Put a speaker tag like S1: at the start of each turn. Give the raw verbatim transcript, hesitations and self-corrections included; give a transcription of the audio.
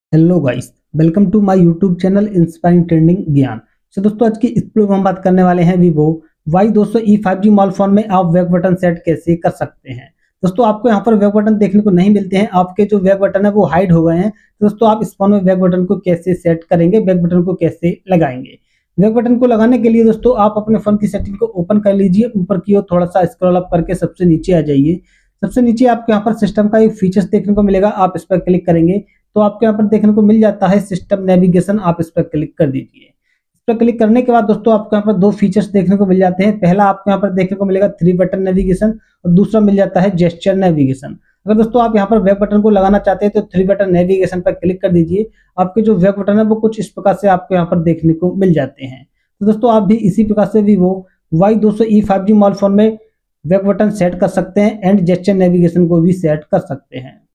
S1: Hello guys, welcome to my YouTube channel inspiring trending Gyan. तो दोस्तों आज की इस वीडियो में हम बात करने वाले हैं वीवो वाई टू सौ ई फाइव जी मॉल फोन में आप बैक बटन सेट कैसे कर सकते हैं। दोस्तों आपको यहाँ पर बैक बटन देखने को नहीं मिलते हैं, आपके जो बैक बटन है वो हाइड हो गए हैं। तो दोस्तों आप इस फोन में बैक बटन को कैसे सेट करेंगे, बैक बटन को कैसे लगाएंगे। बैक बटन को लगाने के लिए दोस्तों आप अपने फोन की सेटिंग को ओपन कर लीजिए, ऊपर की ओर थोड़ा सा स्क्रॉल अप करके सबसे नीचे आ जाइए। सबसे नीचे आपको यहाँ पर सिस्टम का एक फीचर्स देखने को मिलेगा, आप इस पर क्लिक करेंगे तो आपको यहाँ पर देखने को मिल जाता है सिस्टम नेविगेशन, आप इस पर क्लिक कर दीजिए। इस पर क्लिक करने के बाद दोस्तों आपको यहाँ पर दो फीचर्स देखने को मिल जाते हैं। पहला आपको यहाँ पर देखने को मिलेगा थ्री बटन नेविगेशन और दूसरा मिल जाता है जेस्चर नेविगेशन। अगर दोस्तों आप यहाँ पर बैक बटन को लगाना चाहते हैं तो थ्री बटन नेविगेशन पर क्लिक कर दीजिए। आपके जो बैक बटन है वो कुछ इस प्रकार से आपको यहाँ पर देखने को मिल जाते हैं। तो दोस्तों आप भी इसी प्रकार से वीवो वाई टू सौ ई फाइव जी मॉल फोन में बैक बटन सेट कर सकते हैं एंड जेस्चर नेविगेशन को भी सेट कर सकते हैं।